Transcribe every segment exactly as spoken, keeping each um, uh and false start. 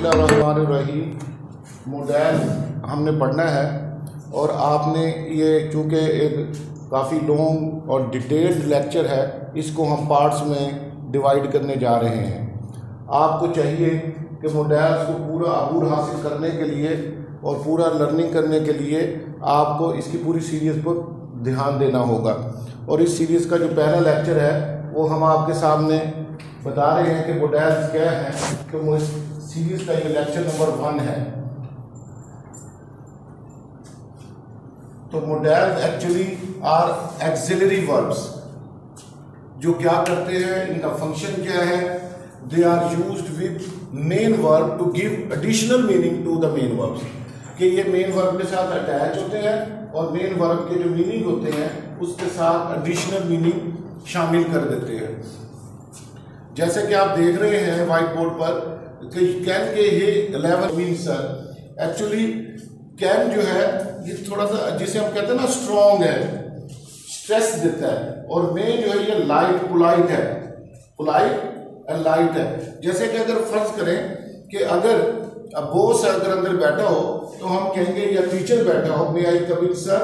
बिस्मिल्लाहिर्रहमानिर्रहीम। मॉडल हमने पढ़ना है और आपने ये चूँकि एक काफ़ी लॉन्ग और डिटेल्ड लेक्चर है, इसको हम पार्ट्स में डिवाइड करने जा रहे हैं। आपको चाहिए कि मॉडल्स को पूरा अबूर हासिल करने के लिए और पूरा लर्निंग करने के लिए आपको इसकी पूरी सीरीज़ पर ध्यान देना होगा। और इस सीरीज़ का जो पहला लेक्चर है वो हम आपके सामने बता रहे हैं कि मॉडल्स क्या हैं। तो सीरीज़ का ये लेक्चर नंबर वन है। तो modals actually are auxiliary verbs, जो क्या करते हैं, इनका फंक्शन क्या है। They are used with main verb to give additional meaning to the main verbs, कि ये मेन वर्ब के साथ अटैच होते हैं और मेन वर्ब के जो मीनिंग होते हैं उसके साथ एडिशनल मीनिंग शामिल कर देते हैं। जैसे कि आप देख रहे हैं व्हाइट बोर्ड पर कि कैन के ये eleven mean sir, actually can जो है ये थोड़ा सा जिसे हम कहते हैं ना स्ट्रॉन्ग है, स्ट्रेस देता है। और मे जो है ये लाइट पोलाइट है, पोलाइट एंड लाइट है। जैसे कि अगर फर्ज करें कि अगर बॉस अगर अंदर बैठा हो तो हम कहेंगे या टीचर बैठा हो, may I come in sir.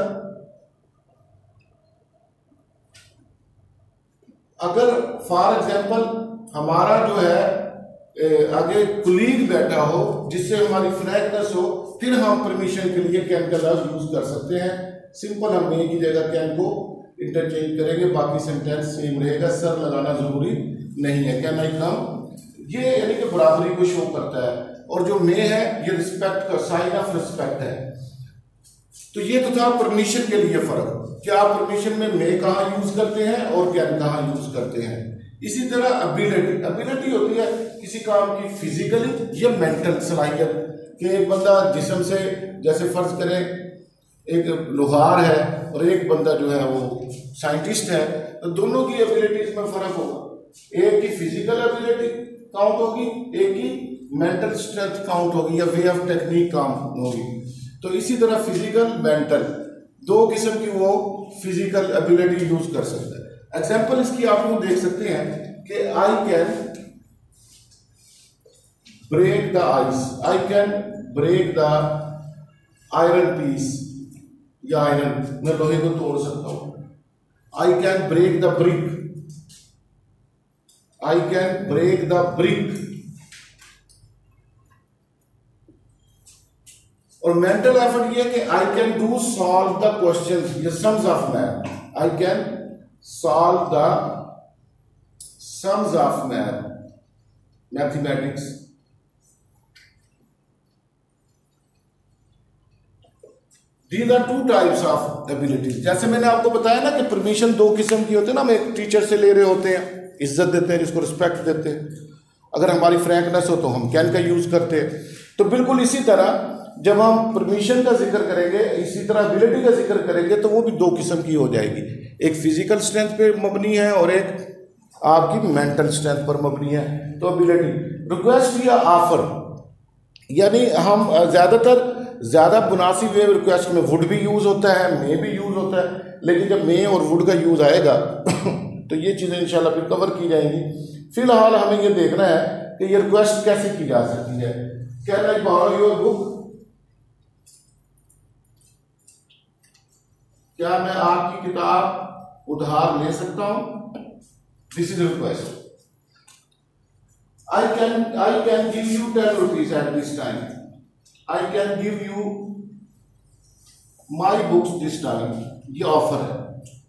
अगर फॉर एग्जाम्पल हमारा जो है आगे कुलीग बैठा हो जिससे हमारी फ्रैंकनेस हो, फिर हम परमिशन के लिए कैन का लफ्ज यूज कर सकते हैं। सिंपल हम मे की जगह कैन को इंटरचेंज करेंगे, बाकी सेंटेंस सेम रहेगा, सर लगाना जरूरी नहीं है। कैन आई कम, ये यानी कि बराबरी को शो करता है। और जो मे है ये रिस्पेक्ट का साइन ऑफ रिस्पेक्ट है। तो ये तो था परमिशन के लिए फर्क, क्या आप परमिशन में मे कहाँ यूज करते हैं और कैन कहाँ यूज करते हैं। इसी तरह एबिलिटी, एबिलिटी होती है किसी काम की फिजिकली या मेंटल सलाहियत, कि एक बंदा जिस्म से, जैसे फर्ज करें एक लोहार है और एक बंदा जो है वो साइंटिस्ट है, तो दोनों की एबिलिटीज में फर्क होगा। एक की फिजिकल एबिलिटी काउंट होगी, एक की मेंटल स्ट्रेंथ काउंट होगी या वे ऑफ टेक्निक काउंट होगी। तो इसी तरह फिजिकल मेंटल दो किस्म की वो फिजिकल एबिलिटी यूज कर सकता है। एग्जाम्पल इसकी आप लोग देख सकते हैं कि I can break the ice, I can break the iron piece, या आयरन मैं लोहे को तोड़ सकता हूं। I can break the brick, I can break the brick. और मेंटल एफर्ट ये है कि I can do solve the question, ये sums of math, I can solve the sums of math, mathematics. These are two types of abilities. जैसे मैंने आपको बताया ना कि परमिशन दो किस्म की होती है ना, हम एक टीचर से ले रहे होते हैं, इज्जत देते हैं, जिसको रिस्पेक्ट देते हैं। अगर हमारी फ्रैंकनेस हो तो हम कैन का यूज करते हैं। तो बिल्कुल इसी तरह जब हम परमिशन का जिक्र करेंगे, इसी तरह एबिलिटी का जिक्र करेंगे, तो वो भी दो किस्म की हो जाएगी। एक फिजिकल स्ट्रेंथ पे मबनी है और एक आपकी मेंटल स्ट्रेंथ पर मबनी है। तो एबिलिटी, रिक्वेस्ट या ऑफर, यानी हम ज़्यादातर ज़्यादा मुनासिब वे रिक्वेस्ट में वुड भी यूज़ होता है, मे भी यूज़ होता है, लेकिन जब मे और वुड का यूज़ आएगा तो ये चीज़ें इंशाल्लाह फिर कवर की जाएंगी। फिलहाल हमें ये देखना है कि ये रिक्वेस्ट कैसे की जा सकती है। Can I borrow your book, क्या मैं आपकी किताब उधार ले सकता हूं। This is request. I can I can give you ten rupees at this time, I can give you my books this time, ये ऑफर है।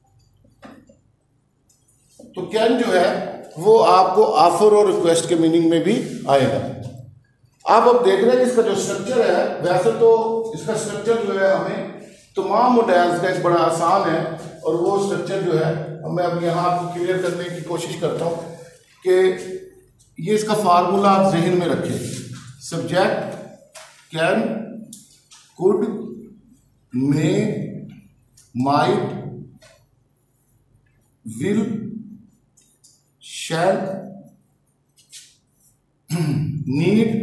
तो कैन जो है वो आपको ऑफर और रिक्वेस्ट के मीनिंग में भी आएगा। आप अब देख रहे हैं इसका जो स्ट्रक्चर है, वैसे तो इसका स्ट्रक्चर जो है हमें तमाम मॉडल्स का एक बड़ा आसान है, और वो स्ट्रक्चर जो है मैं अब यहाँ आपको क्लियर करने की कोशिश करता हूँ कि ये इसका फार्मूला आप जहन में रखें। Subject can, could, may, might, will, shall, need,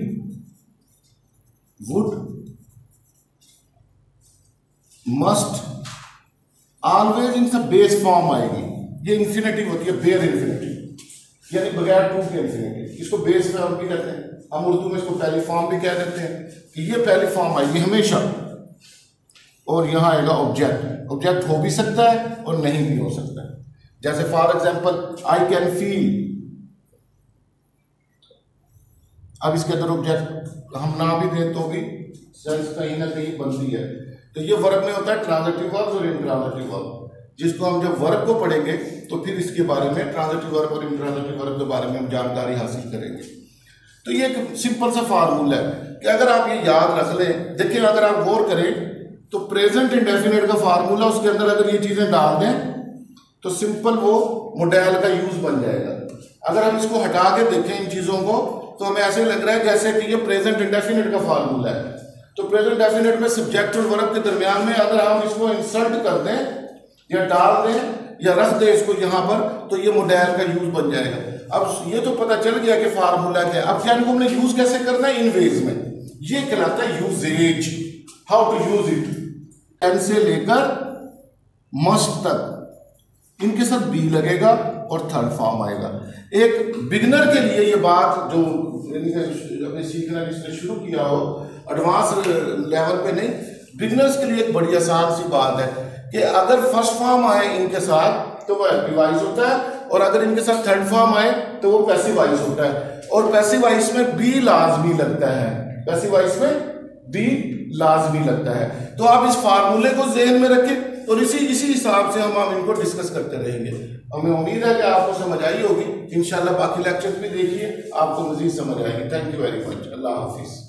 would, must, always in सब बेस फॉर्म आएगी। ये इन्फिनेटिव होती है, बेयर इन्फिनेटिव। यानी बगैर टू के इंफिनिटी। इसको बेस फॉर्म भी कहते हैं, हम उर्दू में इसको पहली फॉर्म भी कह देते हैं कि ये पहली फॉर्म आएगी हमेशा। और यहाँ आएगा ऑब्जेक्ट। ऑब्जेक्ट हो भी सकता है और नहीं भी हो सकता है। जैसे for example I can feel, अब इसके अंदर ऑब्जेक्ट हम ना भी दें तो भी सेंस कहीं ना कहीं बनती है। तो ये वर्ब में होता है ट्रांजिटिव वर्ब और इंट्रांजिटिव वर्ब, जिसको हम जब वर्ब को पढ़ेंगे तो फिर इसके बारे में ट्रांजिटिव वर्ब और इंट्रांजिटिव वर्ब के बारे में हम जानकारी हासिल करेंगे। तो ये एक सिंपल सा फार्मूला है कि अगर आप ये याद रख लें, देखिए अगर आप गौर करें तो प्रेजेंट इंडेफिनिट का फार्मूला, उसके अंदर अगर ये चीजें डाल दें तो सिंपल वो मोडेल का यूज बन जाएगा। अगर हम इसको हटा के देखें इन चीजों को तो हमें ऐसे लग रहा है जैसे कि ये प्रेजेंट इंडेफिनिट का फार्मूला है। तो प्रेजेंट डेफिनेट में सब्जेक्ट और वर्ब के दरमियान में अगर हम इसको इंसर्ट कर दें या डाल दें या रख दें इसको यहाँ पर, तो ये मोडेल का यूज बन जाएगा। अब ये तो पता चल गया कि फार्मूला क्या है। अब क्या इनको हमने यूज कैसे करना है इन वेज में, ये कहलाता है usages, how to use it. An से लेकर मस्ट तक इनके साथ बी लगेगा और थर्ड फॉर्म आएगा। एक बिगिनर के लिए ये बात जो अभी सीखना जिसने शुरू किया हो, एडवांस लेवल पे नहीं, बिगिनर्स के लिए एक बड़ी आसान सी बात है कि अगर फर्स्ट फॉर्म आए इनके साथ तो वो एक्टिव वॉइस होता है, और अगर इनके साथ थर्ड फॉर्म आए तो वो पैसिव वॉइस होता है। और पैसिव वॉइस में बी लाजमी लगता है, पैसिव वॉइस में बी लाजमी लगता है। तो आप इस फार्मूले को ज़हन में रखें और इसी इसी हिसाब से हम हम इनको डिस्कस करते रहेंगे। हमें उम्मीद है कि आपको समझ आई होगी। इंशाल्लाह बाकी लेक्चर भी देखिए, आपको मजीद समझ आएगी। Thank you very much. अल्लाह हाफिज।